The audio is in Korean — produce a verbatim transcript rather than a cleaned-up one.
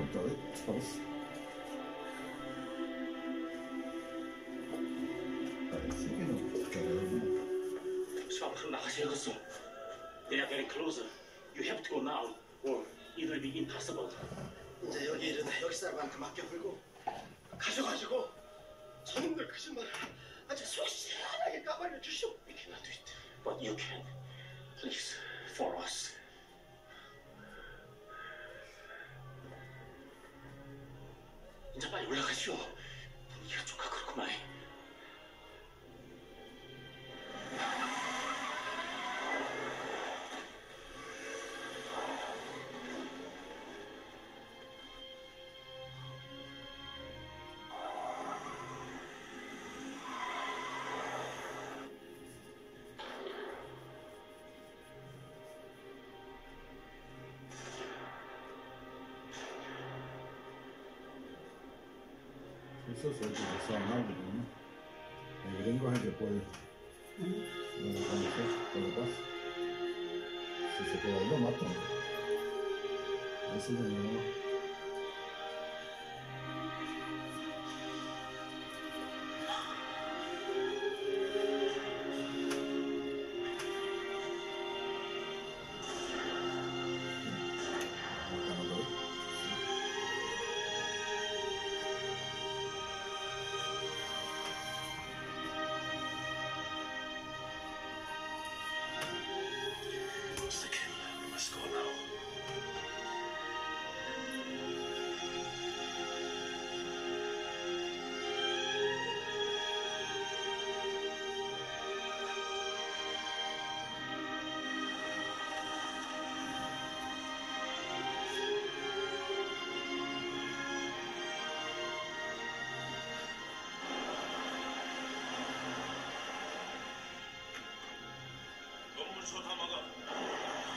otra vez, parece. Parece que no, pero no. 처음부터 나가셔야겠어. They are getting closer. You have to go now, or it will be impossible. 이제 여기 일은 여기 사람한테 맡겨불고 가셔가지고 저놈들 거짓말을 아주 속 시원하게 까발려 주시오. We cannot do it, but you can. Please, for us. 이제 빨리 올라가시오. 분위기가 좋아 그렇구만. Eso es el que se llama, ¿no? El gringo es el que puede. No lo conocer, ¿qué le pasa? Si se queda ahí lo matan. Ese es el nuevo. It's the king. We must go now. 건물 다 막아.